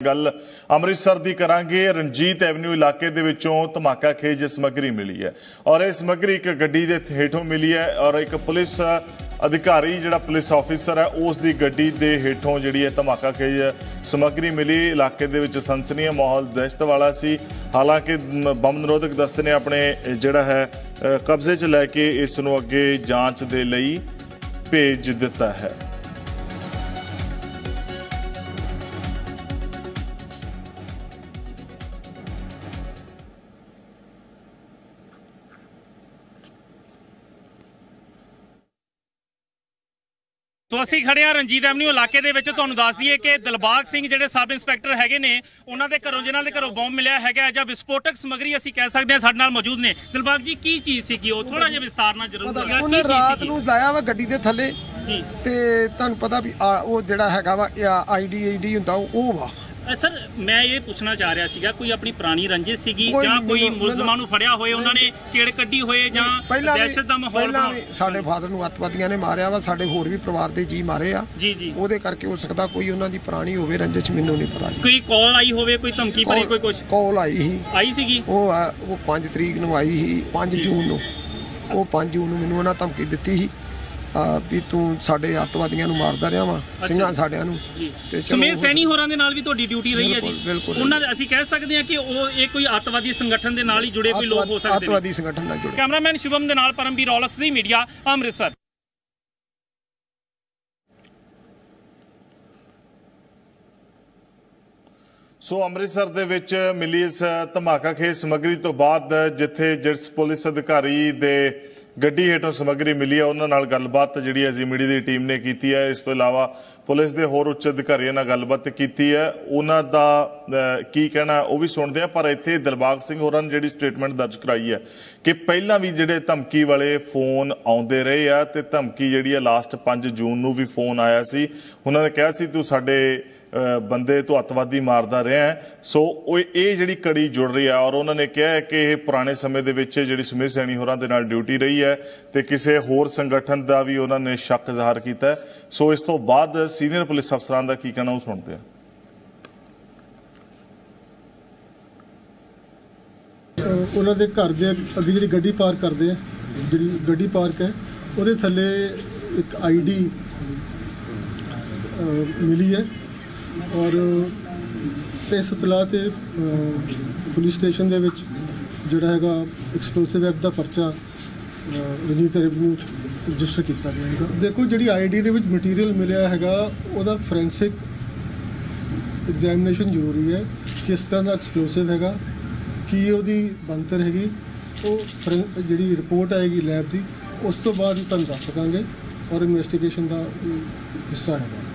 गल अमृतसर की करांगे। रणजीत एवेन्यू इलाके दे विचों धमाका खेज समग्री मिली है और यह समग्री एक गड्डी दे हेठों मिली है और एक पुलिस अधिकारी जिहड़ा पुलिस ऑफिसर है उसकी गड्डी दे हेठों जिहड़ी है धमाका खेज समग्री मिली। इलाके दे विच सनसनी माहौल दहशत वाला सी। हालांकि बम निरोधक दस्ते ने अपने जिहड़ा है कब्जे च लैके इस नूं अगे जांच दे लई भेज दिता है। तो असी खड़े हाँ रणजीत एवेन्यू इलाके दे विच। तुहानूं दस दईए कि दिलबाग सिंह जिहड़े सब इंस्पैक्टर हैगे ने उन्हां दे घरों जिन्हां दे घरों बम मिलिया हैगा जां विस्फोटक समग्री असी कह सकते हैं साडे नाल मौजूद ने। दिलबाग जी की चीज़ सीगी ओह थोड़ा जिहा विस्तार नाल जरूर दस्सो। उन्हें रात नूं लाया वा गड्डी दे थल्ले जी ते तुहानूं पता भी ओह जिहड़ा हैगा वा आईडी हुंदा ओह वा। सर मैं ये पूछना चाह रहा सीगा कोई अपनी पुरानी रंजिश सीगी जां कोई मुलजमां नूं फड़िया होए उन्हां ने केड़ कड्डी होए जां दहशत दा माहौल साडे फादर नूं अतवादियां ने मारिया वा, साडे होर भी परिवार दे जी मारे आ जी जी ओहदे करके हो सकदा कोई उन्हां दी पुरानी होवे रंजिश, मैनूं नहीं पता। कोई कॉल आई होवे कोई धमकी भरी कोई कुछ कॉल आई सीगी वो 5 तरीक नूं आई ही 5 जून नूं। वो 5 जून नूं मैनूं उन्हां धमकी दित्ती ही भी तू साडे अतवादियां नूं मारदा रहा वा ਸਿੰਘਾਂ ਸਾਡਿਆਂ ਨੂੰ ਤੇ ਸਮੇਤ ਸੈਣੀ ਹੋਰਾਂ ਦੇ ਨਾਲ ਵੀ ਤੁਹਾਡੀ ਡਿਊਟੀ ਰਹੀ ਹੈ ਜੀ। ਬਿਲਕੁਲ ਉਹਨਾਂ ਦੇ ਅਸੀਂ ਕਹਿ ਸਕਦੇ ਹਾਂ ਕਿ ਉਹ ਇਹ ਕੋਈ ਅੱਤਵਾਦੀ ਸੰਗਠਨ ਦੇ ਨਾਲ ਹੀ ਜੁੜੇ ਕੋਈ ਲੋਕ ਹੋ ਸਕਦੇ ਨੇ। ਅੱਤਵਾਦੀ ਸੰਗਠਨ ਨਾਲ ਜੁੜੇ। ਕੈਮਰਾਮੈਨ ਸ਼ੁਭਮ ਦੇ ਨਾਲ ਪਰਮਵੀਰ ਔਲਖ ਦੀ ਮੀਡੀਆ ਅੰਮ੍ਰਿਤਸਰ। ਸੋ ਅੰਮ੍ਰਿਤਸਰ ਦੇ ਵਿੱਚ ਮਿਲੀ ਇਸ ਧਮਾਕਾ ਖੇਜ ਸਮੱਗਰੀ ਤੋਂ ਬਾਅਦ ਜਿੱਥੇ ਜਿਸ ਪੁਲਿਸ ਅਧਿਕਾਰੀ ਦੇ ਗੱਡੀ ਹੇਠੋਂ ਸਮੱਗਰੀ ਮਿਲੀ ਹੈ ਉਹਨਾਂ ਨਾਲ ਗੱਲਬਾਤ ਜਿਹੜੀ ਹੈ ਮੀਡੀਆ ਦੀ ਟੀਮ ਨੇ ਕੀਤੀ ਹੈ। ਇਸ ਤੋਂ ਇਲਾਵਾ ਪੁਲਿਸ ਦੇ ਹੋਰ ਉੱਚ ਅਧਿਕਾਰੀਆਂ ਨਾਲ ਗੱਲਬਾਤ ਕੀਤੀ ਹੈ, ਉਹਨਾਂ ਦਾ ਕੀ ਕਹਿਣਾ ਉਹ ਵੀ ਸੁਣਦੇ ਆ। ਪਰ ਇੱਥੇ ਦਿਲਬਾਗ ਸਿੰਘ ਹੋਰਾਂ ਨੇ ਜਿਹੜੀ ਸਟੇਟਮੈਂਟ ਦਰਜ ਕਰਾਈ ਹੈ ਕਿ ਪਹਿਲਾਂ ਵੀ ਜਿਹੜੇ ਧਮਕੀ ਵਾਲੇ ਫੋਨ ਆਉਂਦੇ ਰਹੇ ਆ ਤੇ ਧਮਕੀ ਜਿਹੜੀ ਹੈ ਲਾਸਟ 5 ਜੂਨ ਨੂੰ ਵੀ ਫੋਨ ਆਇਆ ਸੀ। ਉਹਨਾਂ ਨੇ ਕਿਹਾ ਸੀ ਤੂੰ ਸਾਡੇ ਬੰਦੇ ਤੋਂ ਅੱਤਵਾਦੀ ਮਾਰਦਾ ਰਿਹਾ ਹੈ। ਸੋ ਇਹ ਜਿਹੜੀ ਕੜੀ ਜੁੜ ਰਹੀ ਹੈ ਔਰ ਉਹਨਾਂ ਨੇ ਕਿਹਾ ਕਿ ਇਹ ਪੁਰਾਣੇ ਸਮੇਂ ਦੇ ਵਿੱਚ ਜਿਹੜੀ ਸਮੇਤ ਸੈਣੀ ਹੋਰਾਂ ਦੇ ਨਾਲ ਡਿਊਟੀ ਰਹੀ ਹੈ ਤੇ ਕਿਸੇ ਹੋਰ ਸੰਗਠਨ ਦਾ ਵੀ ਉਹਨਾਂ ਨੇ ਸ਼ੱਕ ਜ਼ਾਹਰ ਕੀਤਾ। ਸੋ ਇਸ ਤੋਂ ਬਾਅਦ ਸੀਨੀਅਰ ਪੁਲਿਸ ਅਫਸਰਾਂ ਦਾ ਕੀ ਕਹਿਣਾ ਉਹ ਸੁਣਦੇ ਆ। ਉਹਨਾਂ ਦੇ ਘਰ ਦੇ ਅੱਗੇ ਜਿਹੜੀ ਗੱਡੀ ਪਾਰਕ ਕਰਦੇ ਆ, ਜਿਹੜੀ ਗੱਡੀ ਪਾਰਕ ਹੈ ਉਹਦੇ ਥੱਲੇ ਇੱਕ ਆਈਡੀ ਮਿਲੀ ਹੈ और इस इतलाह ते पुलिस स्टेशन दे विच जिहड़ा हैगा एक्सप्लोसिव एक्ट दा परचा रंजीत एवेन्यू रजिस्टर किया गया है। देखो जिहड़ी आईडी दे विच मटीरियल मिलिया हैगा ओहदा फोरेंसिक एग्जामिनेशन जरूरी है, किस तरह दा एक्सप्लोसिव हैगा की ओहदी बनतर हैगी वो जिहड़ी रिपोर्ट आएगी लैब की उस तो बाद तुहानूं दस सकांगे और इन्वेस्टिगेशन का हिस्सा हैगा।